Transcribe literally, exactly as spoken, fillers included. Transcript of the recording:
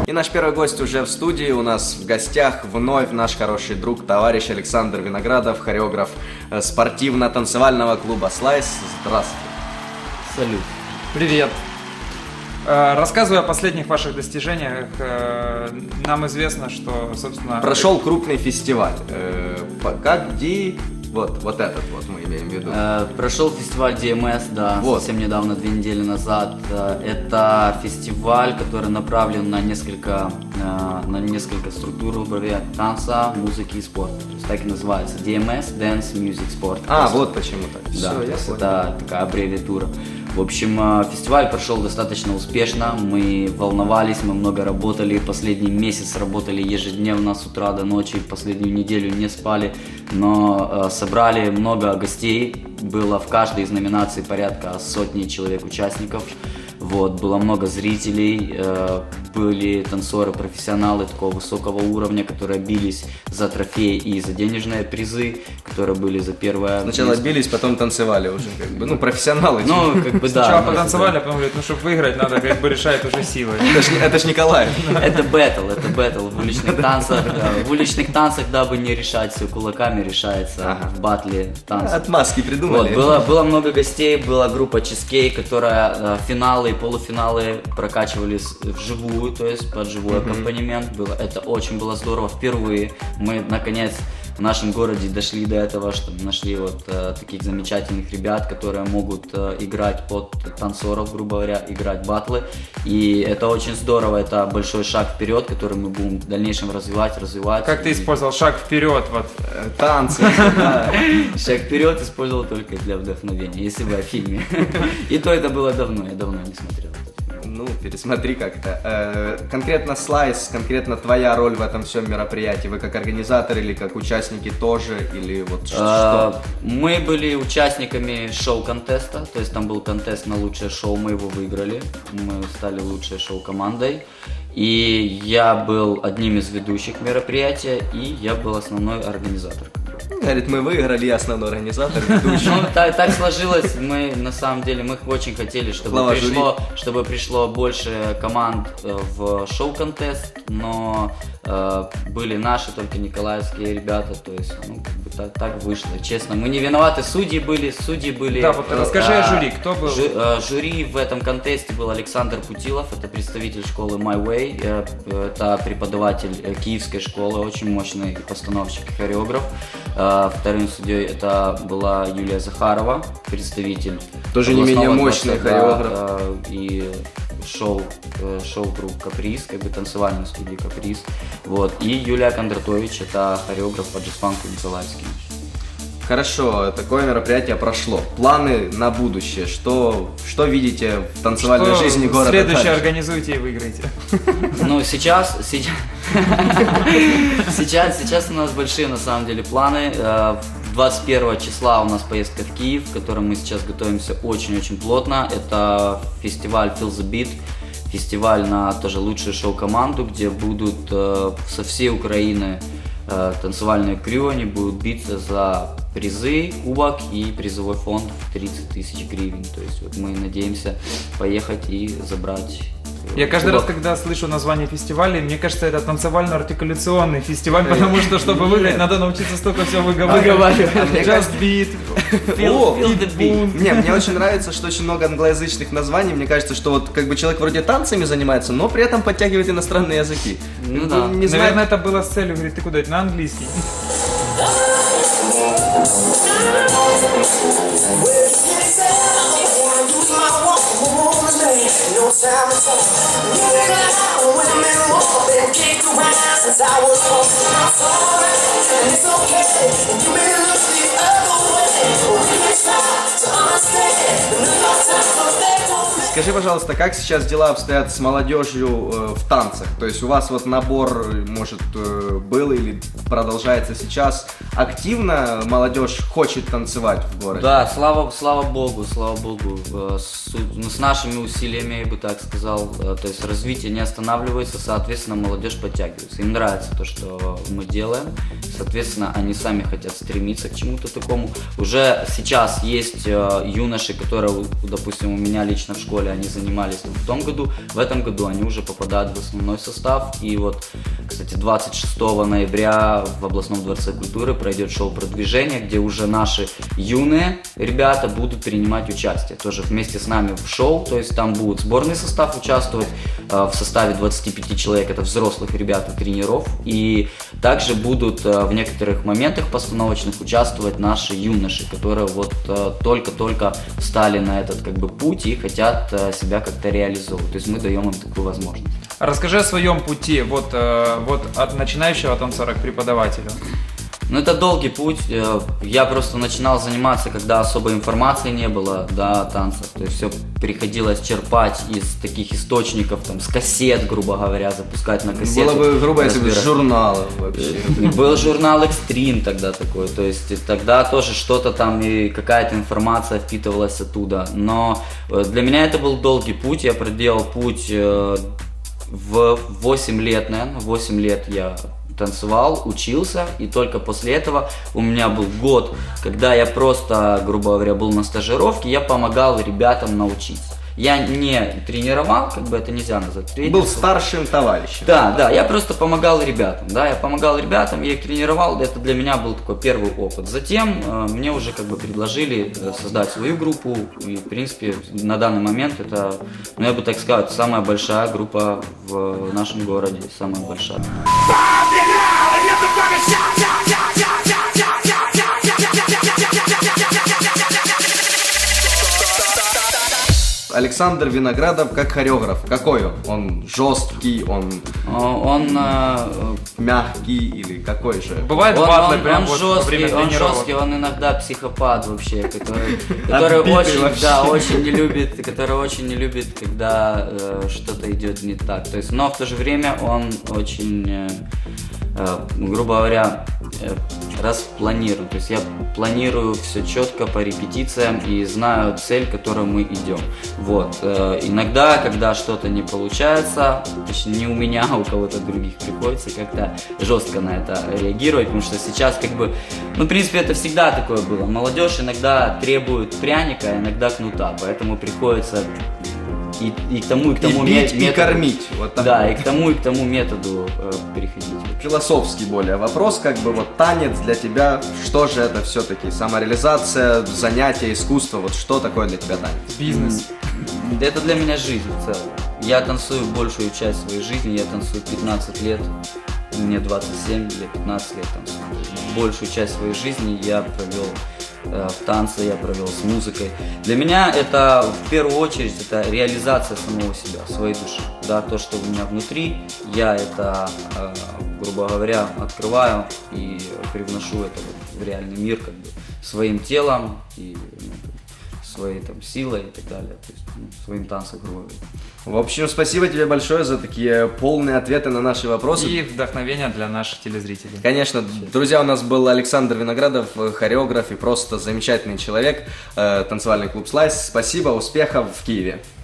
И наш первый гость уже в студии. У нас в гостях вновь наш хороший друг, товарищ Александр Виноградов, хореограф спортивно-танцевального клуба «Слайс». Здравствуйте. Салют. Привет. Рассказывая о последних ваших достижениях, нам известно, что, собственно... Прошел крупный фестиваль. Как ди... Вот, вот этот вот мы имеем в виду. Э, прошел фестиваль ди эм эс, да, вот. Совсем недавно, две недели назад. Это фестиваль, который направлен на несколько, на несколько структур, грубо говоря, танца, музыки и спорта. То есть так и называется ди эм эс, Dance, Music, Sport. А, есть, вот почему так. Да, Все, то есть это такая аббревиатура. В общем, фестиваль прошел достаточно успешно, мы волновались, мы много работали, последний месяц работали ежедневно с утра до ночи, последнюю неделю не спали, но собрали много гостей, было в каждой из номинаций порядка сотни человек участников, вот, было много зрителей, были танцоры, профессионалы такого высокого уровня, которые бились за трофеи и за денежные призы, которые были за первое... Сначала место. Бились, потом танцевали уже, как бы, ну, профессионалы. Ну, как бы, да. Сначала потанцевали, а потом говорят, ну, чтобы выиграть, надо, как бы, решать уже силой. Это ж, это ж Николай. Это бэтл, это бэтл в уличных танцах. В уличных танцах, дабы не решать все кулаками, решается в батле танцев. Отмазки придумали. Вот, было, было много гостей, была группа Cheesecake, которая финалы и полуфиналы прокачивались вживую, то есть под живой mm-hmm. аккомпанемент было. Это очень было здорово. Впервые мы наконец в нашем городе дошли до этого, что нашли вот э, таких замечательных ребят, которые могут э, играть под танцоров, грубо говоря, играть батлы. И это очень здорово, это большой шаг вперед, который мы будем в дальнейшем развивать, развивать. Как ты использовал шаг вперед, вот танцы? Шаг вперед использовал только для вдохновения, если бы о фильме. И то это было давно, я давно не смотрел. Ну, пересмотри как-то. Э, конкретно Слайс, конкретно твоя роль в этом всем мероприятии. Вы как организатор или как участники тоже? Или вот что? Мы были участниками шоу-контеста, то есть там был контест на лучшее шоу, мы его выиграли. Мы стали лучшей шоу-командой. И я был одним из ведущих мероприятия, и я был основной организатор. Говорит, мы выиграли, я основной организатор, ведущий. Ну, так, так сложилось, мы на самом деле, мы очень хотели, чтобы пришло, чтобы пришло больше команд в шоу-контест, но э, были наши, только николаевские ребята, то есть, ну, как бы так, так вышло, честно. Мы не виноваты, судьи были, судьи были... Да, вот расскажи э, о жюри, кто был? Жю, э, жюри в этом контесте был Александр Путилов, это представитель школы My Way, э, это преподаватель киевской школы, очень мощный постановщик и хореограф. Вторым судьей это была Юлия Захарова, представитель тоже не менее мощный хореограф и шоу шоу групп Каприз, как бы танцевальной студии Каприз, вот, и Юлия Кондратович, это хореограф по джаз-фанку николаевский. Хорошо, такое мероприятие прошло. Планы на будущее. Что, что видите в танцевальной что жизни города? Следующее организуйте и выиграйте. Ну, сейчас, сейчас, сейчас, сейчас у нас большие на самом деле планы. двадцать первого числа у нас поездка в Киев, к которому мы сейчас готовимся очень-очень плотно. Это фестиваль Feel the Beat. Фестиваль на тоже лучшую шоу-команду, где будут э, со всей Украины э, танцевальные крю, они будут биться за призы, кубок и призовой фонд в тридцать тысяч гривен. То есть вот мы надеемся поехать и забрать. Я каждый раз, когда слышу название фестиваля, мне кажется, это танцевально-артикуляционный фестиваль, потому что, чтобы выиграть, надо научиться столько всего выговаривать. Just beat, feel the beat. Не, мне очень нравится, что очень много англоязычных названий. Мне кажется, что вот как бы человек вроде танцами занимается, но при этом подтягивает иностранные языки. Ну да. Наверное, это было с целью, говорит, ты куда это, на английский? Скажи, пожалуйста, как сейчас дела обстоят с молодежью э, в танцах? То есть у вас вот набор, может, э, был или продолжается сейчас? Активно молодежь хочет танцевать в городе? Да, слава, слава богу, слава богу. С, с нашими усилиями, я бы так сказал, то есть развитие не останавливается, соответственно, молодежь подтягивается. Им нравится то, что мы делаем, соответственно, они сами хотят стремиться к чему-то такому. Уже сейчас сейчас есть э, юноши, которые, допустим, у меня лично в школе, они занимались в том году, в этом году они уже попадают в основной состав. И вот, кстати, двадцать шестого ноября в областном дворце культуры пройдет шоу продвижения, где уже наши юные ребята будут принимать участие. Тоже вместе с нами в шоу, то есть там будет сборный состав участвовать э, в составе двадцати пяти человек, это взрослых ребят и тренеров. И также будут э, в некоторых моментах постановочных участвовать наши юноши, которые вот э, только-только встали на этот как бы путь и хотят э, себя как-то реализовывать. То есть мы даем им такую возможность. Расскажи о своем пути, вот, э, вот от начинающего танцора к преподавателю. Ну, это долгий путь. Я просто начинал заниматься, когда особой информации не было, да, о танцах. То есть все приходилось черпать из таких источников, там, с кассет, грубо говоря, запускать на кассету. Было бы грубо, если бы журналы вообще. Был журнал Extreme тогда такой, то есть тогда тоже что-то там и какая-то информация впитывалась оттуда. Но для меня это был долгий путь, я проделал путь в восемь лет, наверное, восемь лет я танцевал, учился, и только после этого у меня был год, когда я просто, грубо говоря, был на стажировке, я помогал ребятам научиться. Я не тренировал, как бы это нельзя назвать тренером. Был старшим товарищем. Да, да, я просто помогал ребятам, да, я помогал ребятам, я их тренировал, это для меня был такой первый опыт. Затем э, мне уже как бы предложили э, создать свою группу, и в принципе на данный момент это, ну я бы так сказать, самая большая группа в нашем городе, самая большая. Александр Виноградов как хореограф, какой он? Он жесткий, он, он э, мягкий или какой же? Бывает он, батлы он, прям он вот жесткий, во время он тренировок. жесткий, он иногда психопат вообще, который, который очень, да, очень не любит, который очень не любит, когда э, что-то идет не так. То есть, но в то же время он очень, э, э, грубо говоря, э, распланирует. То есть я планирую все четко по репетициям и знаю цель, к которой мы идем. Вот. Э, иногда, когда что-то не получается, точнее не у меня, а у кого-то других, приходится как-то жестко на это реагировать, потому что сейчас как бы, ну в принципе это всегда такое было. Молодежь иногда требует пряника, а иногда кнута, поэтому приходится и, и к тому, и к тому и бить, методу, и кормить. Вот так да, вот. и к тому, и к тому методу э, переходить. Философский более вопрос, как бы вот танец для тебя, что же это все-таки? Самореализация, занятие, искусство, вот что такое для тебя танец? Бизнес. Это для меня жизнь в целом. Я танцую большую часть своей жизни, я танцую пятнадцать лет, мне двадцать семь, я пятнадцать лет танцую. Большую часть своей жизни я провел э, в танце, я провел с музыкой. Для меня это в первую очередь это реализация самого себя, своей души. Да, то, что у меня внутри, я это, э, грубо говоря, открываю и привношу это в реальный мир как бы своим телом и ну, своей там силой и так далее, то есть ну, своим танцем, грубо говоря. В общем, спасибо тебе большое за такие полные ответы на наши вопросы. И вдохновение для наших телезрителей. Конечно, друзья, у нас был Александр Виноградов, хореограф и просто замечательный человек, танцевальный клуб «Слайс». Спасибо, успехов в Киеве.